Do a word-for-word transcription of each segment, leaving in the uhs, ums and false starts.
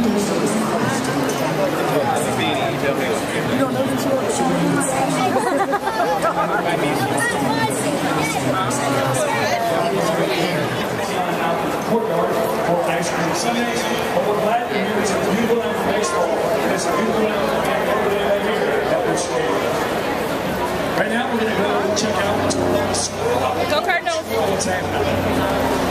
Courtyard for ice cream Sundays, but we're glad you're here. It's a beautiful night for baseball, and it's a beautiful night for every day right here at Busch Stadium. Right now, we're going to go check out what's going on the school. Go Cardinals! What's happening?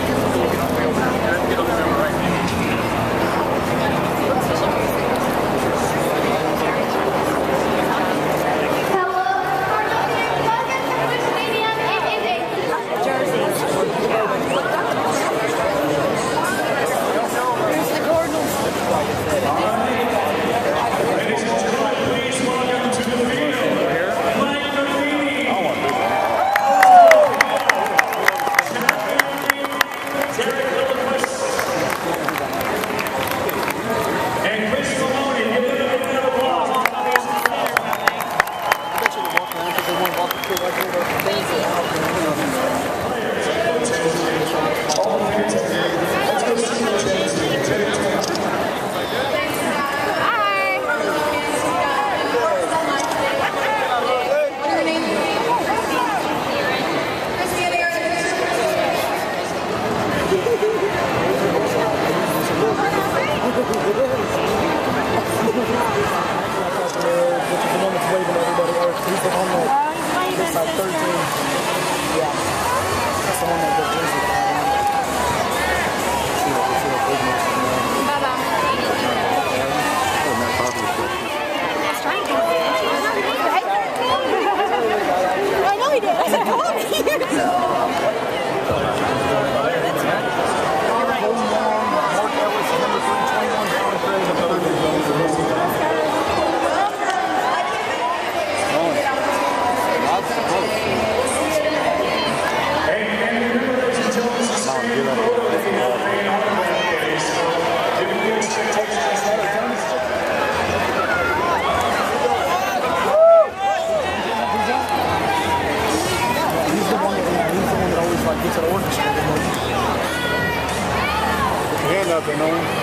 Nothing, no one.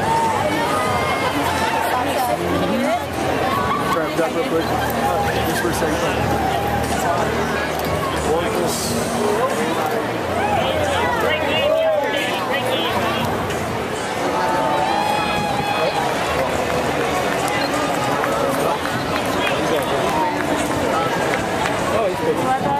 Try to duck real quick. Just for a second. Oh, he's good.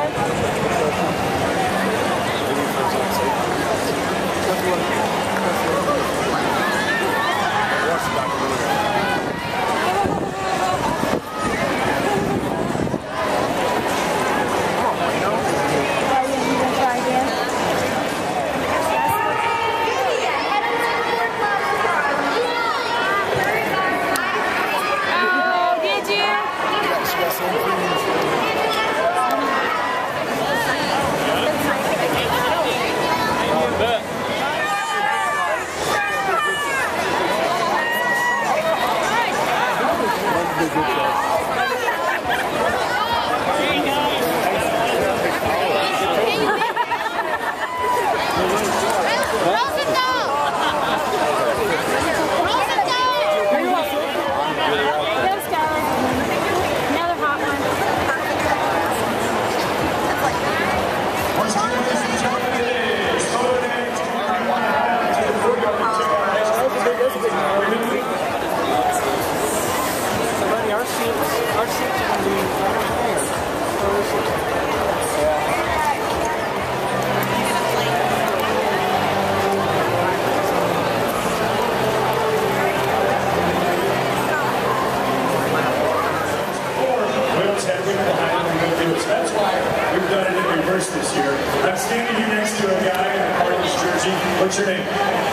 This year. I'm standing here next to a guy in a Cardinals jersey. What's your name?